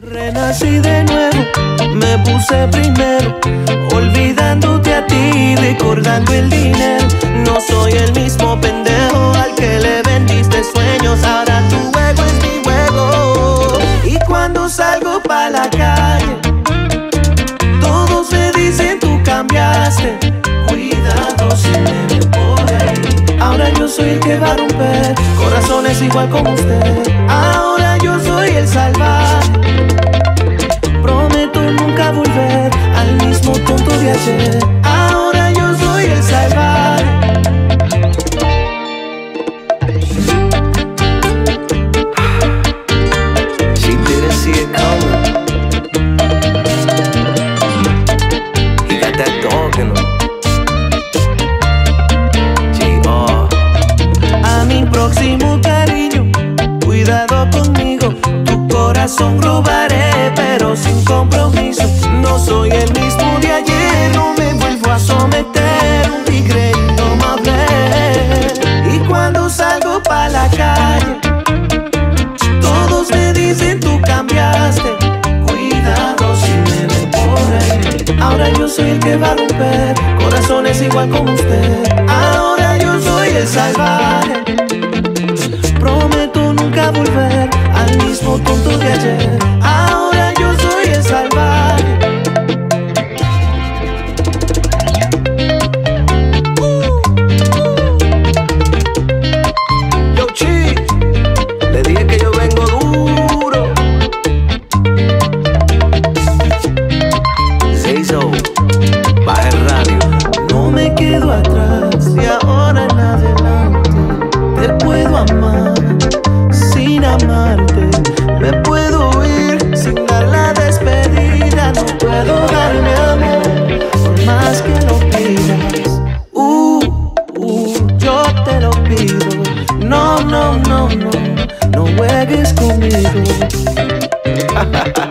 Renací de nuevo, me puse primero, olvidándote a ti, recordando el dinero. No soy el mismo pendejo al que le vendiste sueños, ahora tu juego es mi juego. Y cuando salgo pa' la calle, todos me dicen tú cambiaste. Cuidado si me ven por ahí. Ahora yo soy el que va a romper corazones igual como usted. Ahora yo soy el salvaje. Prometo nunca volver al mismo tonto de ayer. Ahora yo soy el salvaje. She didn't see it coming. He got that dog in him. A mi próximo cariño, cuidado conmigo. Tu corazón robaré, pero sin compromiso. No soy el mismo de ayer, no me vuelvo a someter. Un tigre indomable. Y cuando salgo pa' la calle, todos me dicen tú cambiaste. Cuidado si me ven por ahí. Ahora yo soy el que va a romper corazones igual como usted. Ahora yo soy el salvaje. Prometo nunca volver al mismo tonto de ayer. Ahora yo soy el salvaje. Yo Chi, le dije que yo vengo duro. Seizo, baja el radio. No me quedo atrás de ahora en adelante. Te puedo amar sin amarte, me puedo ir sin dar la despedida. No puedo darme amor por más que lo pidas. Yo te lo pido. No, no, no, no, no juegues conmigo.